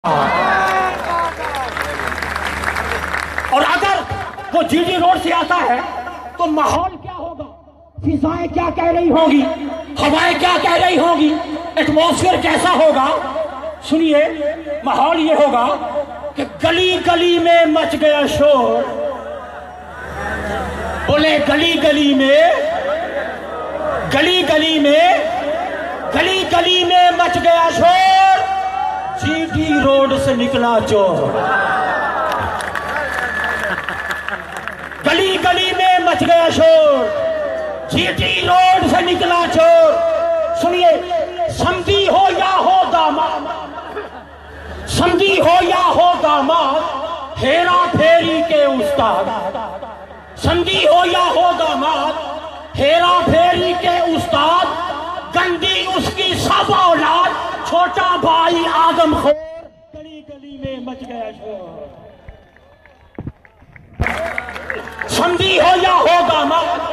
और अगर वो जीजी रोड से आता है तो माहौल क्या होगा, फिजाएं क्या कह रही होंगी, हवाएं क्या कह रही होंगी, एटमॉस्फेयर कैसा होगा। सुनिए, माहौल ये होगा कि गली गली में मच गया शोर। बोले गली गली में, गली गली में, गली गली में मच गया शोर, जीटी रोड से निकला चोर। गली गली में मच गया शोर, जीटी रोड से निकला चोर। सुनिए, समधी हो या हो दामाद, समधी हो या हो दामाद, हेरा फेरी के उस्ताद। समधी हो या हो दामाद, हेरा फेरी के उस्ताद, गंदी उसकी सब औलाद, छोटा भाई आदमखोर, गली गली में मच गया शोर। समधी हो या हो दामाद,